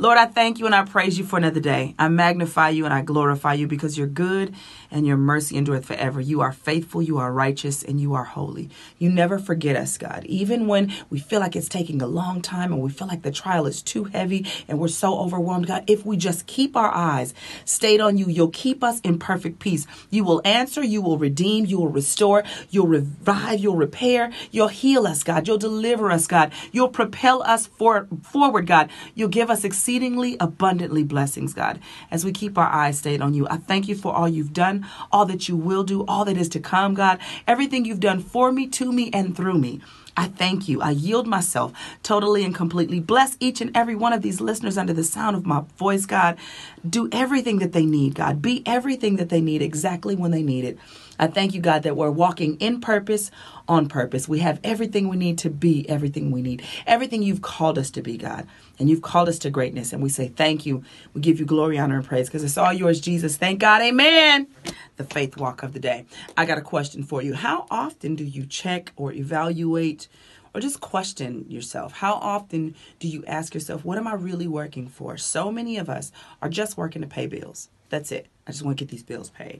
Lord, I thank you and I praise you for another day. I magnify you and I glorify you because you're good and your mercy endureth forever. You are faithful, you are righteous, and you are holy. You never forget us, God. Even when we feel like it's taking a long time and we feel like the trial is too heavy and we're so overwhelmed, God, if we just keep our eyes stayed on you, you'll keep us in perfect peace. You will answer, you will redeem, you will restore, you'll revive, you'll repair, you'll heal us, God. You'll deliver us, God. You'll propel us forward, God. You'll give us exceedingly abundantly blessings, God, as we keep our eyes stayed on you. I thank you for all you've done, all that you will do, all that is to come, God. Everything you've done for me, to me, and through me. I thank you. I yield myself totally and completely. Bless each and every one of these listeners under the sound of my voice, God. Do everything that they need, God. Be everything that they need exactly when they need it. I thank you, God, that we're walking in purpose, on purpose. We have everything we need to be everything we need. Everything you've called us to be, God. And you've called us to greatness. And we say thank you. We give you glory, honor, and praise because it's all yours, Jesus. Thank God. Amen. The faith walk of the day. I got a question for you. How often do you check or evaluate or just question yourself? How often do you ask yourself, what am I really working for? So many of us are just working to pay bills. That's it. I just want to get these bills paid.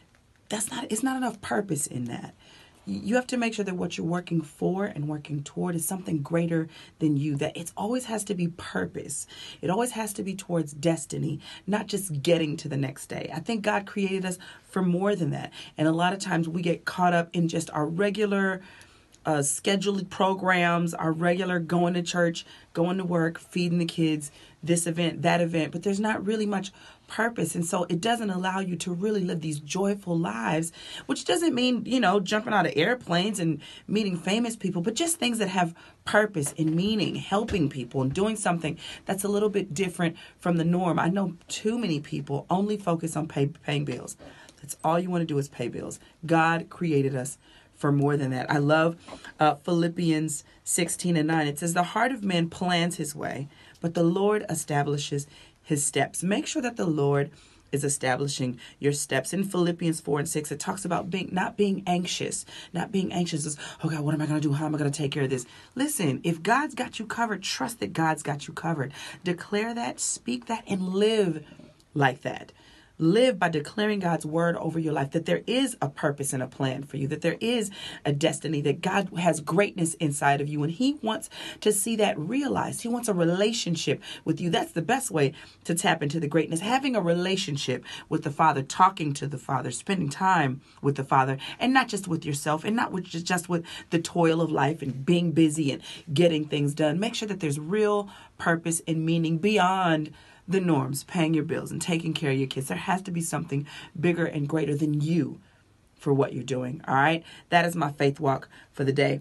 It's not enough purpose in that. You have to make sure that what you're working for and working toward is something greater than you, that it always has to be purpose. It always has to be towards destiny, not just getting to the next day. I think God created us for more than that. And a lot of times we get caught up in just our regular scheduled programs, our regular going to church, going to work, feeding the kids, this event, that event, but there's not really much purpose. And so it doesn't allow you to really live these joyful lives, which doesn't mean, jumping out of airplanes and meeting famous people, but just things that have purpose and meaning, helping people and doing something that's a little bit different from the norm. I know too many people only focus on paying bills. That's all you want to do is pay bills. God created us for more than that. I love Philippians 16:9. It says, the heart of man plans his way, but the Lord establishes his steps. Make sure that the Lord is establishing your steps. In Philippians 4:6, it talks about not being anxious. Not being anxious is, oh God, what am I going to do? How am I going to take care of this? Listen, if God's got you covered, trust that God's got you covered. Declare that, speak that, and live like that. Live by declaring God's word over your life, that there is a purpose and a plan for you, that there is a destiny, that God has greatness inside of you, and he wants to see that realized. He wants a relationship with you. That's the best way to tap into the greatness, having a relationship with the Father, talking to the Father, spending time with the Father, and not just with yourself, and not just with the toil of life and being busy and getting things done. Make sure that there's real purpose and meaning beyond the norms, paying your bills and taking care of your kids. There has to be something bigger and greater than you for what you're doing. All right. That is my faith walk for the day.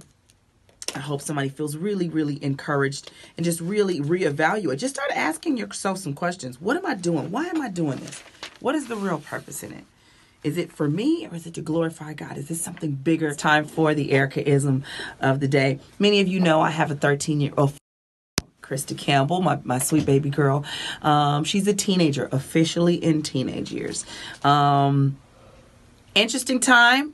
I hope somebody feels really, really encouraged and just really reevaluate. Just start asking yourself some questions. What am I doing? Why am I doing this? What is the real purpose in it? Is it for me or is it to glorify God? Is this something bigger? Time for the Erica-ism of the day. Many of you know I have a 13-year-old. Krista Campbell, my sweet baby girl. She's a teenager, officially in teenage years. Interesting time.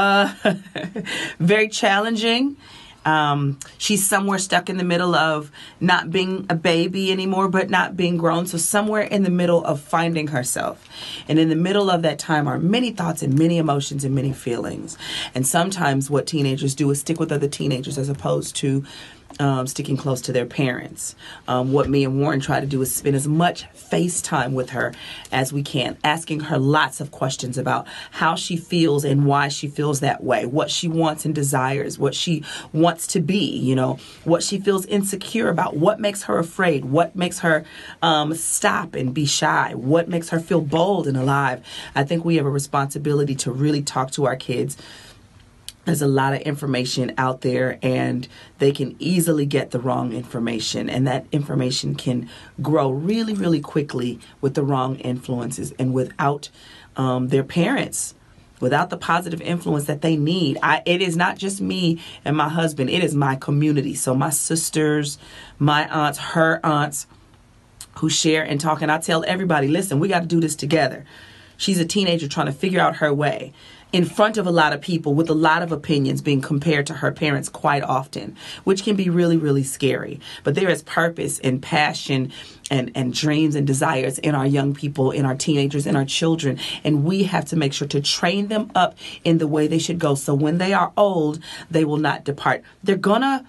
Very challenging. She's somewhere stuck in the middle of not being a baby anymore, but not being grown. So somewhere in the middle of finding herself. And in the middle of that time are many thoughts and many emotions and many feelings. And sometimes what teenagers do is stick with other teenagers as opposed to sticking close to their parents. What me and Warren try to do is spend as much FaceTime with her as we can, asking her lots of questions about how she feels and why she feels that way, what she wants and desires, what she wants to be, what she feels insecure about, what makes her afraid, what makes her stop and be shy, what makes her feel bold and alive. I think we have a responsibility to really talk to our kids. There's a lot of information out there and they can easily get the wrong information, and that information can grow really, really quickly with the wrong influences and without their parents, without the positive influence that they need. It is not just me and my husband. It is my community. So my sisters, my aunts, her aunts who share and talk. And I tell everybody, listen, we got to do this together. She's a teenager trying to figure out her way in front of a lot of people with a lot of opinions being compared to her parents quite often, which can be really, really scary. But there is purpose and passion and dreams and desires in our young people, in our teenagers, in our children. And we have to make sure to train them up in the way they should go. So when they are old, they will not depart. They're gonna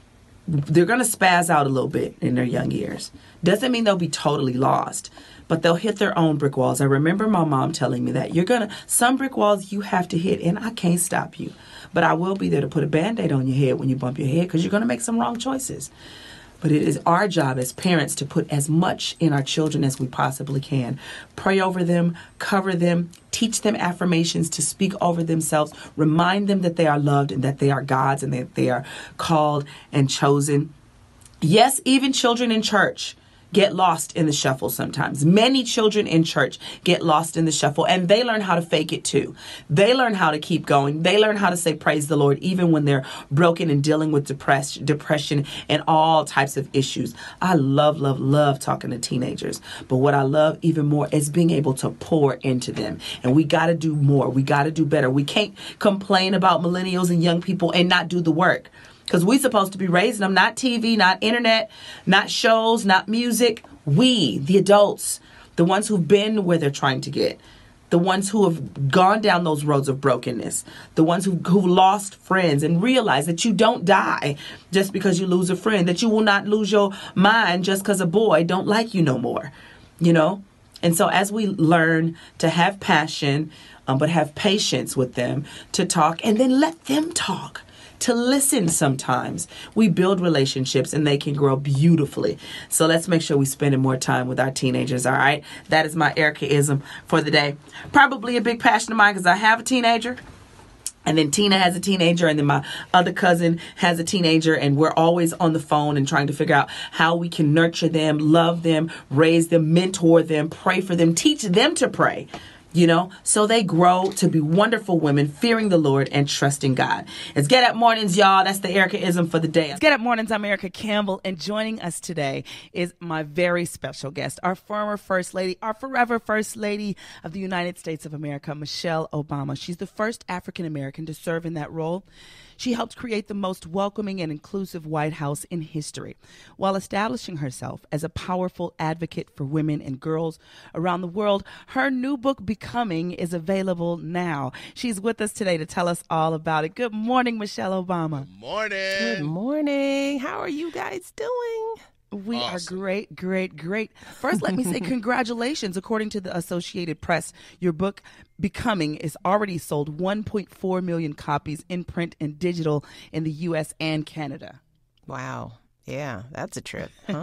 spaz out a little bit in their young years. Doesn't mean they'll be totally lost, but they'll hit their own brick walls. I remember my mom telling me that some brick walls you have to hit, and I can't stop you, but I will be there to put a Band-Aid on your head when you bump your head, because you're going to make some wrong choices. But it is our job as parents to put as much in our children as we possibly can. Pray over them, cover them, teach them affirmations to speak over themselves, remind them that they are loved and that they are God's and that they are called and chosen. Yes, even children in church get lost in the shuffle sometimes. Many children in church get lost in the shuffle, and they learn how to fake it too. They learn how to keep going. They learn how to say praise the Lord even when they're broken and dealing with depression and all types of issues. I love, love, love talking to teenagers. But what I love even more is being able to pour into them. And we got to do more. We got to do better. We can't complain about millennials and young people and not do the work. Because we're supposed to be raising them, not TV, not internet, not shows, not music. We, the adults, the ones who've been where they're trying to get, the ones who have gone down those roads of brokenness, the ones who lost friends and realize that you don't die just because you lose a friend, that you will not lose your mind just because a boy don't like you no more, you know? And so as we learn to have passion, but have patience with them, to talk and then let them talk, to listen sometimes, we build relationships and they can grow beautifully. So let's make sure we spend more time with our teenagers, all right? That is my Erica-ism for the day. Probably a big passion of mine because I have a teenager. And then Tina has a teenager, and then my other cousin has a teenager, and we're always on the phone and trying to figure out how we can nurture them, love them, raise them, mentor them, pray for them, teach them to pray. You know, so they grow to be wonderful women, fearing the Lord and trusting God. It's Get Up Mornings, y'all. That's the Erica-ism for the day. It's Get Up Mornings. I'm Erica Campbell, and joining us today is my very special guest, our former First Lady, our forever First Lady of the United States of America, Michelle Obama. She's the first African American to serve in that role. She helped create the most welcoming and inclusive White House in history, while establishing herself as a powerful advocate for women and girls around the world. Her new book, Becoming, is available now. She's with us today to tell us all about it. Good morning, Michelle Obama. Good morning. Good morning. How are you guys doing? We Awesome. are great, great, great. First, let me say congratulations. According to the Associated Press, your book, Becoming, is already sold 1.4 million copies in print and digital in the U.S. and Canada. Wow. Yeah, that's a trip, huh?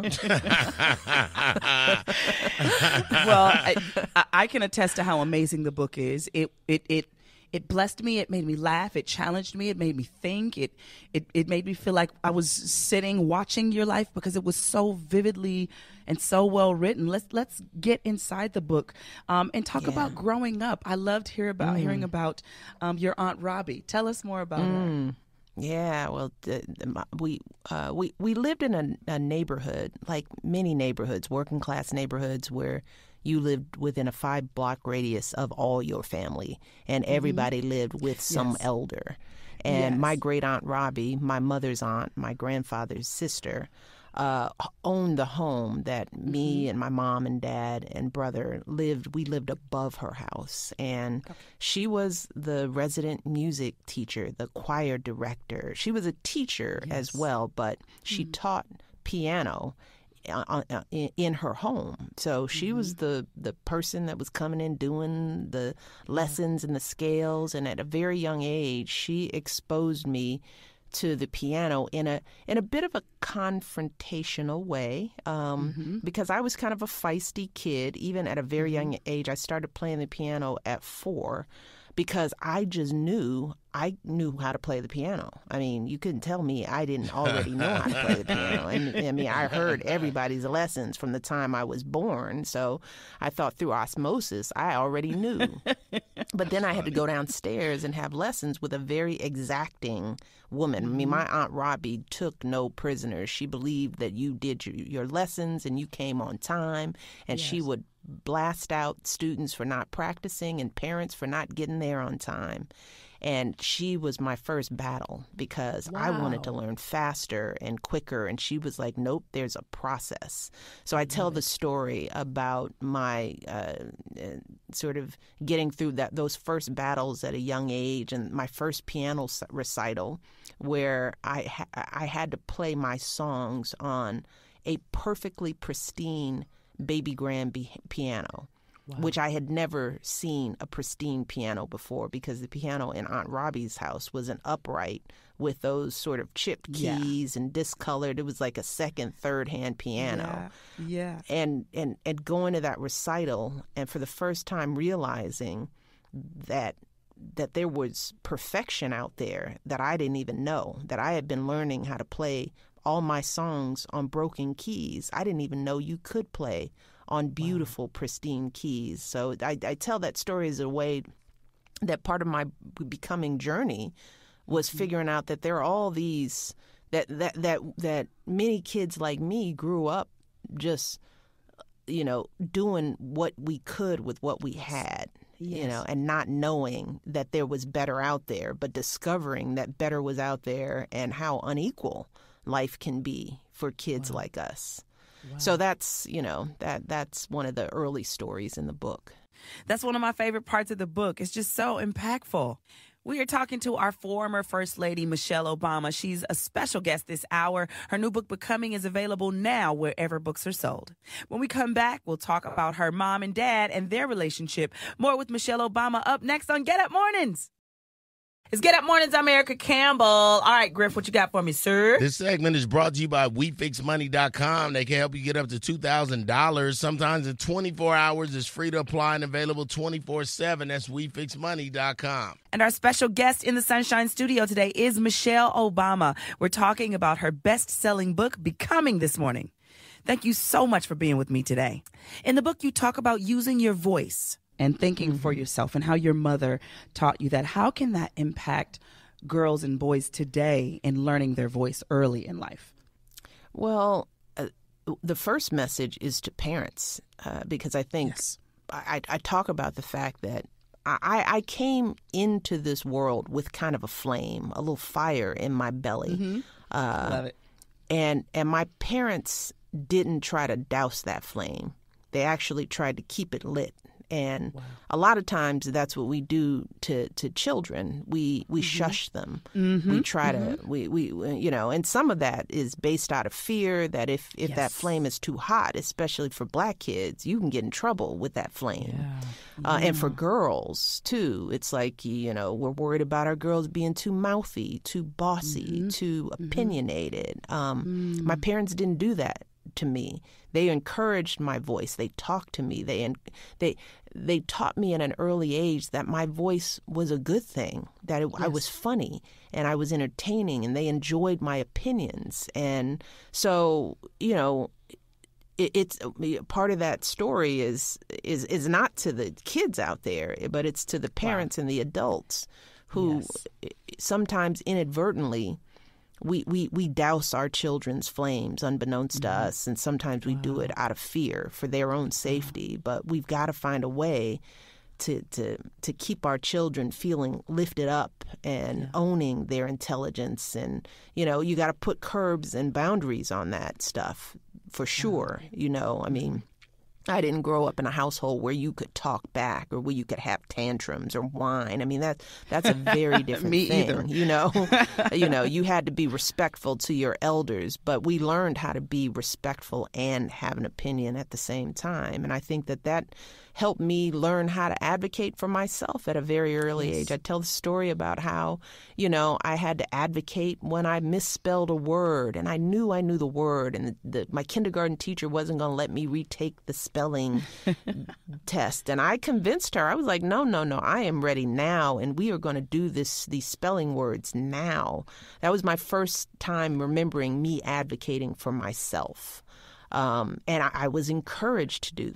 Well, I can attest to how amazing the book is. It blessed me. It made me laugh. It challenged me. It made me think. It made me feel like I was sitting watching your life because it was so vividly and so well written. Let's get inside the book and talk about growing up. I loved hearing about your Aunt Robbie. Tell us more about her. Yeah, well, we lived in a neighborhood, like many neighborhoods, working class neighborhoods, where you lived within a 5-block radius of all your family, and everybody lived with some elder. And my great Aunt Robbie, my mother's aunt, my grandfather's sister, owned the home that me and my mom and dad and brother lived. We lived above her house, and she was the resident music teacher, the choir director. She was a teacher as well, but she taught piano in her home. So she was the person that was coming in doing the lessons and the scales, and at a very young age she exposed me to the piano in a bit of a confrontational way, because I was kind of a feisty kid. Even at a very young age, I started playing the piano at 4 because I just knew how to play the piano. I mean, you couldn't tell me I didn't already know how to play the piano. And I mean, I heard everybody's lessons from the time I was born, so I thought through osmosis I already knew. But then I had to go downstairs and have lessons with a very exacting woman. I mean, my Aunt Robbie took no prisoners. She believed that you did your lessons and you came on time, and she would blast out students for not practicing and parents for not getting there on time. And she was my first battle because I wanted to learn faster and quicker. And she was like, nope, there's a process. So I tell the story about my sort of getting through those first battles at a young age, and my first piano recital where I had to play my songs on a perfectly pristine baby grand piano. Wow. Which I had never seen a pristine piano before, because the piano in Aunt Robbie's house was an upright with those sort of chipped keys and discolored. It was like a second, third hand piano. Yeah. And going to that recital and for the first time realizing that there was perfection out there that I didn't even know, that I had been learning how to play all my songs on broken keys. I didn't even know you could play on beautiful, pristine keys. So I tell that story as a way that part of my becoming journey was figuring out that there are all these, that many kids like me grew up just, doing what we could with what we had, and not knowing that there was better out there, but discovering that better was out there and how unequal life can be for kids like us. Wow. So that's, that's one of the early stories in the book. That's one of my favorite parts of the book. It's just so impactful. We are talking to our former First Lady, Michelle Obama. She's a special guest this hour. Her new book, Becoming, is available now wherever books are sold. When we come back, we'll talk about her mom and dad and their relationship. More with Michelle Obama up next on Get Up Mornings. It's Get Up Mornings. I'm Erica Campbell. All right, Griff, what you got for me, sir? This segment is brought to you by WeFixMoney.com. They can help you get up to $2,000. Sometimes in 24 hours. It's free to apply and available 24/7. That's WeFixMoney.com. And our special guest in the Sunshine Studio today is Michelle Obama. We're talking about her best-selling book, Becoming, this morning. Thank you so much for being with me today. In the book, you talk about using your voice and thinking for yourself, and how your mother taught you that. How can that impact girls and boys today in learning their voice early in life? Well, the first message is to parents, because I think I talk about the fact that I came into this world with kind of a flame, a little fire in my belly. Love it. And my parents didn't try to douse that flame. They actually tried to keep it lit. And a lot of times that's what we do to children. We shush them. We try to, and some of that is based out of fear that if that flame is too hot, especially for Black kids, you can get in trouble with that flame. And for girls, too, it's like, we're worried about our girls being too mouthy, too bossy, too opinionated. My parents didn't do that to me. They encouraged my voice. They talked to me. They taught me at an early age that my voice was a good thing, that I was funny and I was entertaining, and they enjoyed my opinions. And so, it's part of that story is not to the kids out there, but it's to the parents and the adults who sometimes inadvertently we douse our children's flames unbeknownst to us, and sometimes we do it out of fear for their own safety. But we've got to find a way to keep our children feeling lifted up and owning their intelligence. And, you got to put curbs and boundaries on that stuff for sure. I mean, I didn't grow up in a household where you could talk back or where you could have tantrums or whine. I mean, that's a very different Me thing. Either. You had to be respectful to your elders, but we learned how to be respectful and have an opinion at the same time. And I think that helped me learn how to advocate for myself at a very early age. I tell the story about how, I had to advocate when I misspelled a word, and I knew the word, and my kindergarten teacher wasn't going to let me retake the spelling test. And I convinced her. I was like, no, I am ready now, and we are going to do these spelling words now. That was my first time remembering me advocating for myself. And I was encouraged to do that.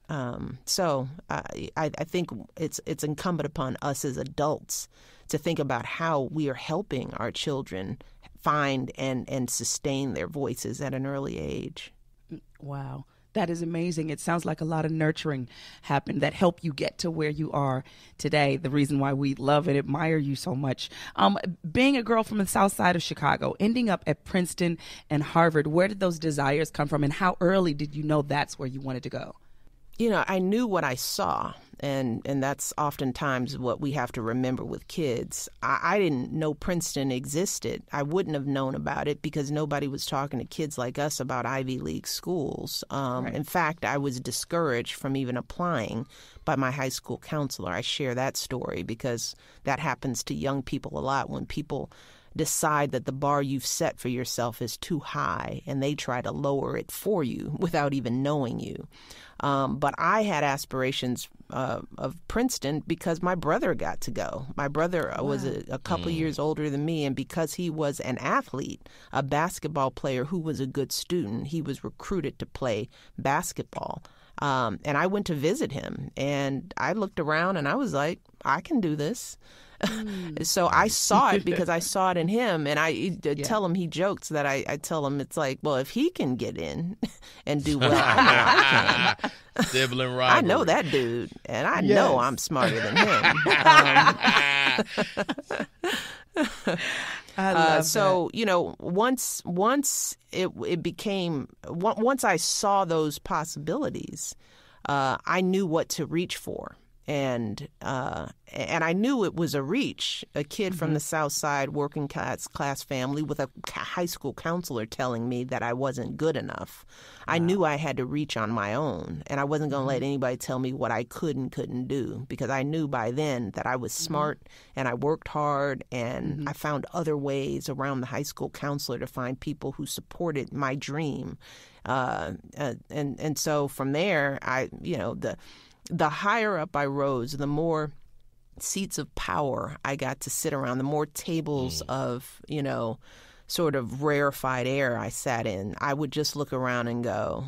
So I think it's incumbent upon us as adults to think about how we are helping our children find and sustain their voices at an early age. Wow. That is amazing. It sounds like a lot of nurturing happened that helped you get to where you are today. The reason why we love and admire you so much. Being a girl from the South Side of Chicago, ending up at Princeton and Harvard, where did those desires come from, and how early did you know that's where you wanted to go? You know, I knew what I saw, and that's oftentimes what we have to remember with kids. I didn't know Princeton existed. I wouldn't have known about it because nobody was talking to kids like us about Ivy League schools. Right. In fact, I was discouraged from even applying by my high school counselor. I share that story because that happens to young people a lot when people decide that the bar you've set for yourself is too high and they try to lower it for you without even knowing you. But I had aspirations of Princeton because my brother got to go. My brother was a couple years older than me, and because he was an athlete, a basketball player who was a good student, he was recruited to play basketball. And I went to visit him, and I looked around and I was like, I can do this. So I saw it because I saw it in him, and I tell him, he jokes that I tell him it's like, well, if he can get in and do well, I know I can. Sibling rivalry. I know that dude, and I know I'm smarter than him. I love so you know, once it became once I saw those possibilities, I knew what to reach for. And I knew it was a reach. A kid from the South Side, working class family with a high school counselor telling me that I wasn't good enough. Wow. I knew I had to reach on my own, and I wasn't going to let anybody tell me what I could and couldn't do, because I knew by then that I was smart and I worked hard, and I found other ways around the high school counselor to find people who supported my dream. And so from there, the higher up I rose, the more seats of power I got to sit around, the more tables of, sort of rarefied air I sat in. I would just look around and go,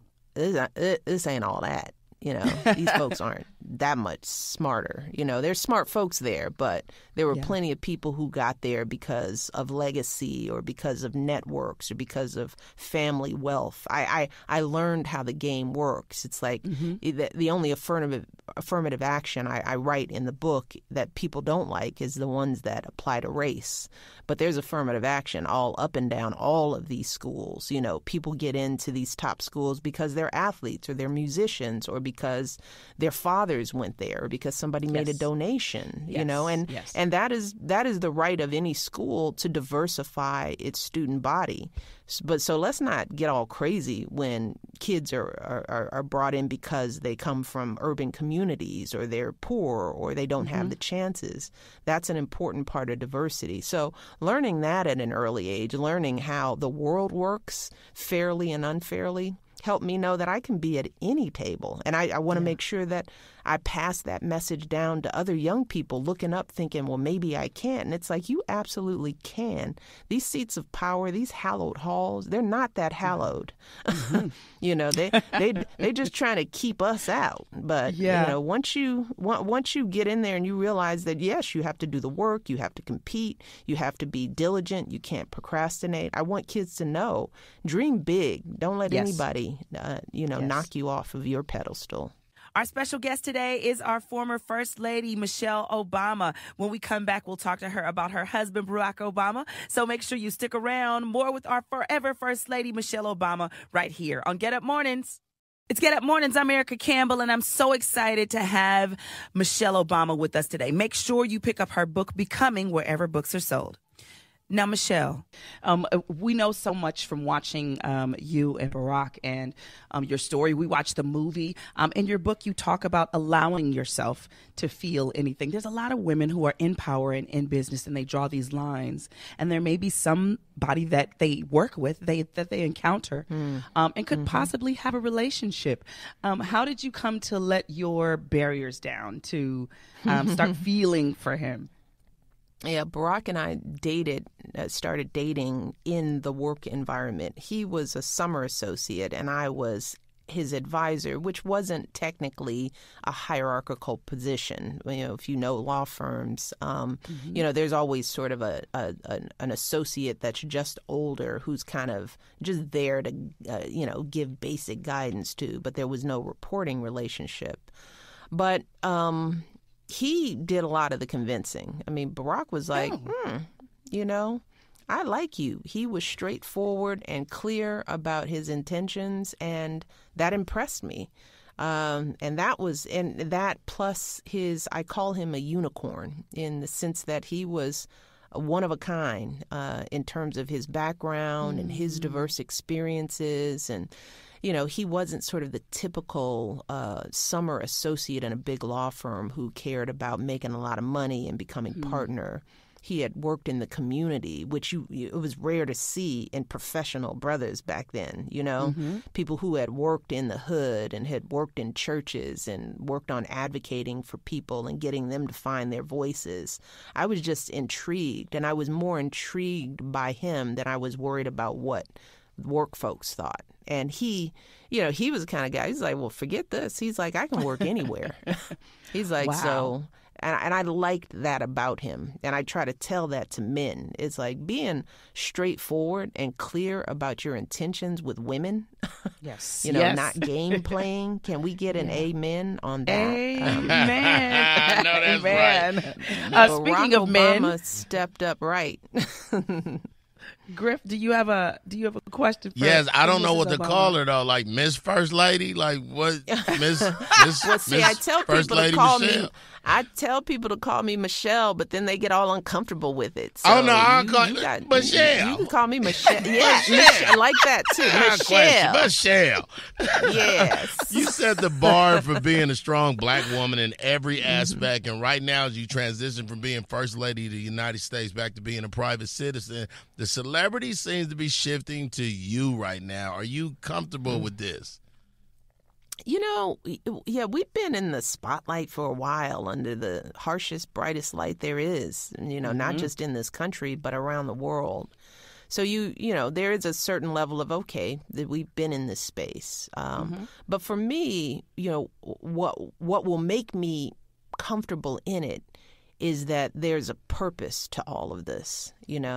this ain't all that. These folks aren't that much smarter. There's smart folks there, but there were plenty of people who got there because of legacy or because of networks or because of family wealth. I learned how the game works. It's like the only affirmative action I write in the book that people don't like is the ones that apply to race. But there's affirmative action all up and down all of these schools. People get into these top schools because they're athletes or they're musicians or because their fathers went there or because somebody made a donation, and that is the right of any school to diversify its student body. But so let's not get all crazy when kids are brought in because they come from urban communities or they're poor or they don't have the chances. That's an important part of diversity. So learning that at an early age, learning how the world works fairly and unfairly, helped me know that I can be at any table. And I want to make sure that I pass that message down to other young people looking up thinking, well, maybe I can. And it's like, you absolutely can. These seats of power, these hallowed halls, they're not that hallowed. They're just trying to keep us out. But, once you get in there and you realize that, yes, you have to do the work, you have to compete, you have to be diligent, you can't procrastinate. I want kids to know, dream big. Don't let anybody, knock you off of your pedestal. Our special guest today is our former First Lady, Michelle Obama. When we come back, we'll talk to her about her husband, Barack Obama. So make sure you stick around. More with our forever First Lady, Michelle Obama, right here on Get Up Mornings. It's Get Up Mornings. I'm Erica Campbell, and I'm so excited to have Michelle Obama with us today. Make sure you pick up her book, Becoming, wherever books are sold. Now, Michelle, we know so much from watching you and Barack and your story. We watched the movie. In your book, you talk about allowing yourself to feel anything. There's a lot of women who are in power and in business, and they draw these lines. And there may be somebody that they work with, that they encounter, and could possibly have a relationship. How did you come to let your barriers down to start feeling for him? Yeah, Barack and I started dating in the work environment. He was a summer associate and I was his advisor, which wasn't technically a hierarchical position. If you know law firms, there's always sort of an associate that's just older who's kind of just there to, give basic guidance to, but there was no reporting relationship. But he did a lot of the convincing. I mean, Barack was like, I like you. He was straightforward and clear about his intentions, and that impressed me. And that plus I call him a unicorn in the sense that he was one of a kind in terms of his background and his diverse experiences. And, he wasn't sort of the typical summer associate in a big law firm who cared about making a lot of money and becoming partner. He had worked in the community, which it was rare to see in professional brothers back then, people who had worked in the hood and had worked in churches and worked on advocating for people and getting them to find their voices. I was just intrigued, and I was more intrigued by him than I was worried about what work folks thought. And he was the kind of guy, he's like, well, forget this. He's like, I can work anywhere. He's like, wow. So... And I liked that about him. And I try to tell that to men. It's like being straightforward and clear about your intentions with women. Yes. Not game playing. Can we get an amen on that? Amen. I know that's amen. right. Speaking Barack of men, Obama stepped up right. Griff, do you have a question? Yes, I don't know Mrs. what to Obama? call her though. Like Miss First Lady, like what? Miss. Well, see, I tell First people to Lady call Michelle. me. I tell people to call me Michelle, but then they get all uncomfortable with it. So Oh, no, I'll call you Michelle. You can call me Michelle. Yeah, Michelle. I like that too. Michelle. Yes. You set the bar for being a strong black woman in every aspect, and right now, as you transition from being First Lady of the United States back to being a private citizen, the celebrity seems to be shifting to you right now. Are you comfortable with this? We've been in the spotlight for a while under the harshest, brightest light there is, not just in this country, but around the world. So, there is a certain level of, okay, that we've been in this space. But for me, what will make me comfortable in it is that there's a purpose to all of this,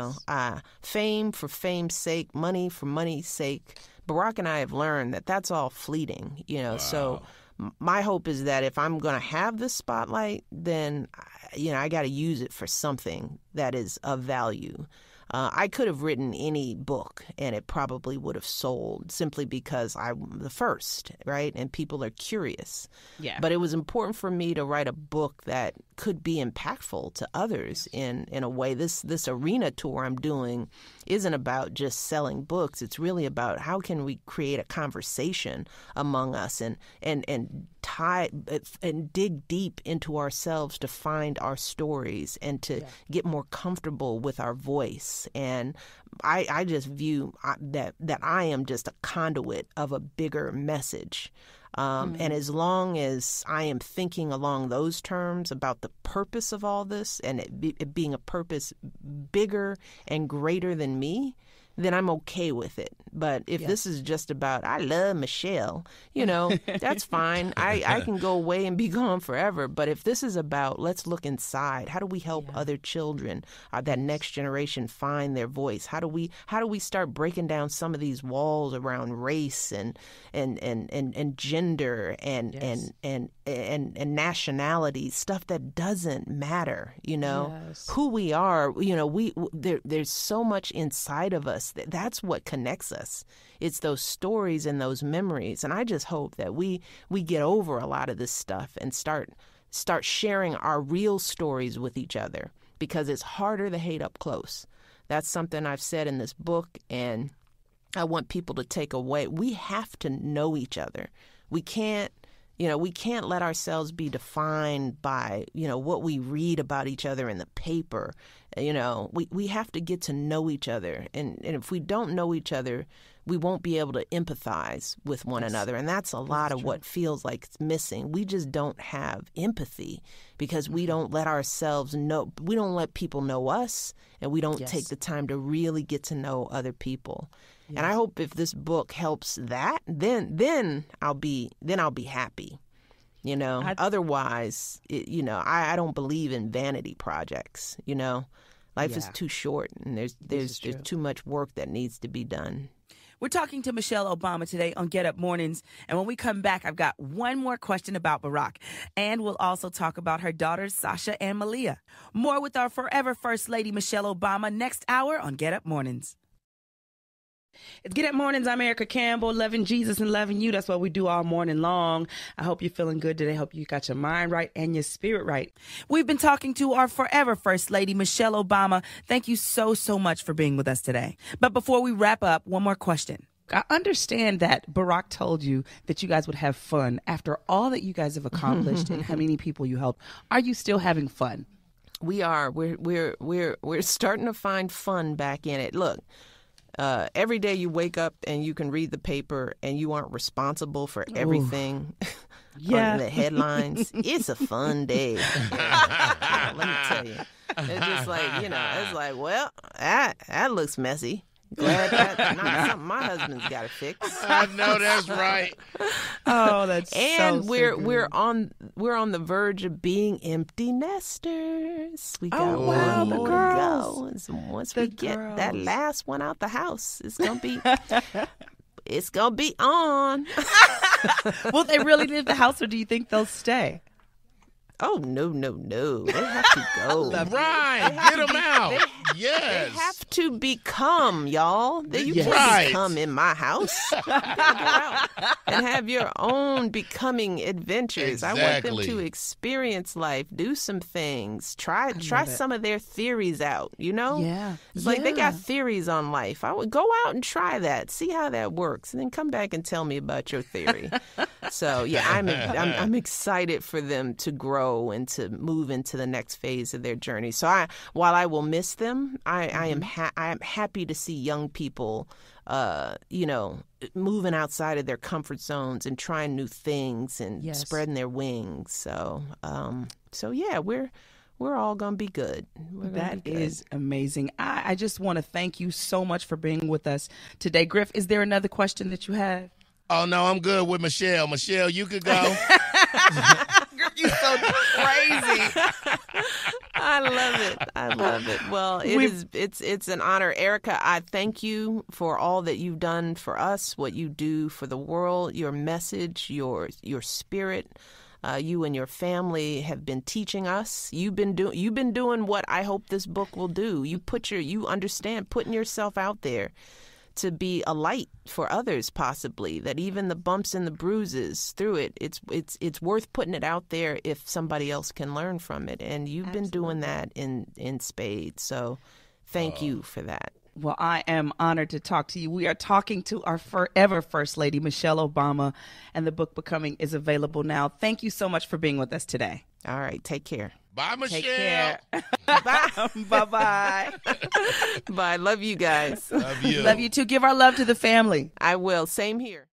fame for fame's sake, money for money's sake. Barack and I have learned that that's all fleeting, Wow. So my hope is that if I'm going to have this spotlight, then, I got to use it for something that is of value. I could have written any book and it probably would have sold simply because I'm the first, right? And people are curious. Yeah. But it was important for me to write a book that could be impactful to others in a way. This arena tour I'm doing isn't about just selling books. It's really about how can we create a conversation among us and tie and dig deep into ourselves to find our stories and to get more comfortable with our voice. And I just view that I am just a conduit of a bigger message. And as long as I am thinking along those terms about the purpose of all this and it being a purpose bigger and greater than me, then I'm okay with it. But if this is just about, I love Michelle, that's fine. I can go away and be gone forever. But if this is about, let's look inside. How do we help other children, that next generation, find their voice? How do we start breaking down some of these walls around race and gender and nationality, stuff that doesn't matter, who we are, there's so much inside of us that's what connects us. It's those stories and those memories. And I just hope that we get over a lot of this stuff and start sharing our real stories with each other, because it's harder to hate up close. That's something I've said in this book, and I want people to take away. We have to know each other. We can't let ourselves be defined by, what we read about each other in the paper You know, we have to get to know each other. And if we don't know each other, we won't be able to empathize with one another. And that's a lot of what feels like it's missing. We just don't have empathy because we don't let ourselves know, we don't let people know us, and we don't take the time to really get to know other people. Yes. And I hope if this book helps that, then I'll be happy. You know, otherwise, I don't believe in vanity projects. You know, life is too short, and there's too much work that needs to be done. We're talking to Michelle Obama today on Get Up Mornings. And when we come back, I've got one more question about Barack. And we'll also talk about her daughters, Sasha and Malia. More with our forever First Lady, Michelle Obama, next hour on Get Up Mornings. It's Get Up Mornings. I'm Erica Campbell, loving Jesus and loving you. That's what we do all morning long. I hope you're feeling good today. I hope you got your mind right and your spirit right. We've been talking to our forever First Lady, Michelle Obama. Thank you so much for being with us today. But before we wrap up, one more question. I understand that Barack told you that you guys would have fun after all that you guys have accomplished and how many people you helped. Are you still having fun? We are. We're starting to find fun back in it. Look. Every day you wake up and you can read the paper and you aren't responsible for everything on the headlines. It's a fun day. Let me tell you. It's just like, it's like, well, that looks messy. Glad that's not something my husband's got to fix. I know that's right. Oh, that's and so we're on the verge of being empty nesters. We got one more to go. And so once we get that last one out the house, it's gonna be on. Will they really leave the house, or do you think they'll stay? Oh, no. They have to go. Right. Get them out. They have to become, y'all. You can't become in my house. You gotta get out and have your own becoming adventures. Exactly. I want them to experience life, do some things, try some of their theories out, Yeah. It's like they got theories on life. I would go out and try that, see how that works, and then come back and tell me about your theory. So, yeah, I'm excited for them to grow and to move into the next phase of their journey. So while I will miss them, I am happy to see young people, moving outside of their comfort zones and trying new things and spreading their wings. So yeah, we're all going to be good. That is amazing. I just want to thank you so much for being with us today. Griff, is there another question that you have? Oh, no, I'm good with Michelle. Michelle, you could go. You're so crazy. I love it. Well, it's an honor. Erica, I thank you for all that you've done for us, what you do for the world, your message, your spirit. You and your family have been teaching us. You've been doing what I hope this book will do. You understand putting yourself out there to be a light for others, possibly, that even the bumps and the bruises through it, it's worth putting it out there if somebody else can learn from it. And you've been doing that in spades. So thank you for that. Well, I am honored to talk to you. We are talking to our forever First Lady, Michelle Obama, and the book Becoming is available now. Thank you so much for being with us today. All right. Take care. Bye, Michelle. Take care. Bye. Bye-bye. Bye. Love you guys. Love you. Love you too. Give our love to the family. I will. Same here.